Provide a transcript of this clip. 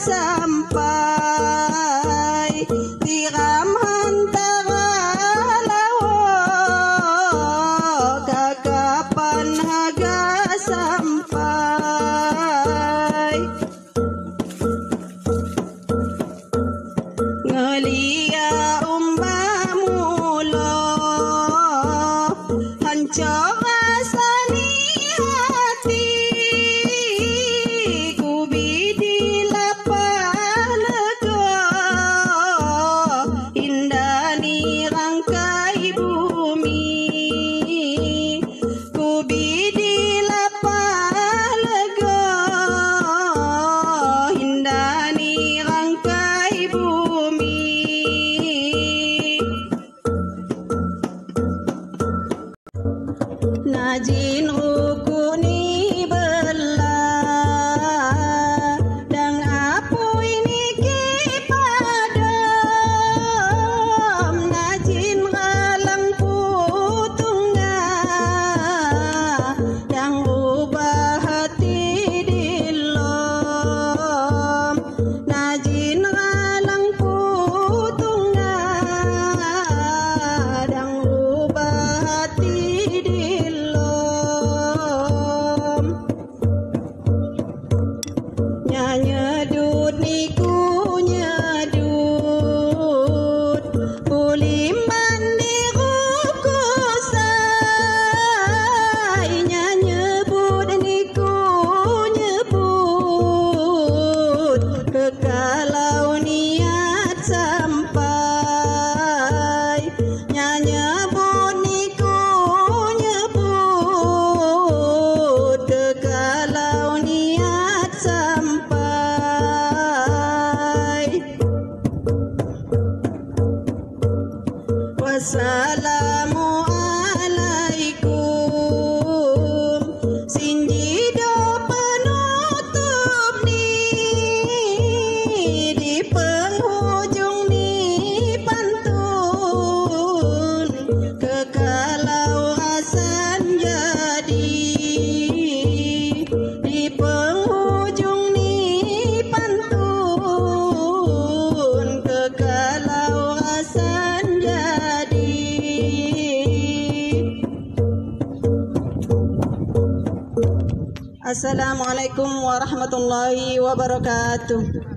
sampai tiram hantara lawa kakapan haga sampai ngelia umbah mula hancur rasani hati kubi di lapah lega indah ni rangkai bumi kubi di lapah lega indah ni rangkai bumi najin rukuni belah dan apa ini kipadam najin ralang putungna dan ubah hati dilom najin ralang putungna dan ubah hati dilom nyedut niku nyedut pulimban di rukusai nyebut niku nyebut kekalau niat sampai nyebut niku nyebut kekalau niat sampai wassalamualaikum sinjido penutup ni di penghujung ni pantun kekalau hasan jadi di penghujung ni pantun kekalau hasan jadi. Assalamualaikum warahmatullahi wabarakatuh.